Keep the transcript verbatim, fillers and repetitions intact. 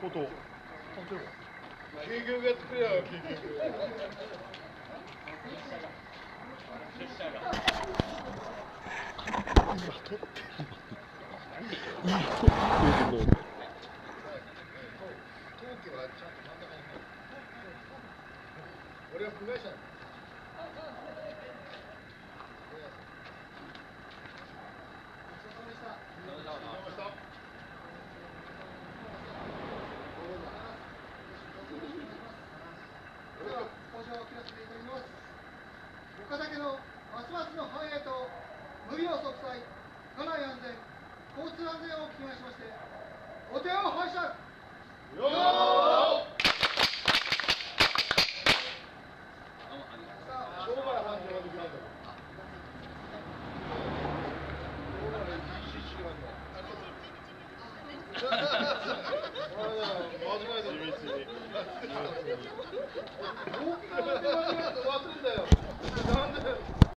こと。 結局やってくれよ、結局。俺は部外者だ。 岡崎のますますの繁栄と無病息災、家内安全、交通安全を祈願しまして、お手を拝借。よー。 間違えた。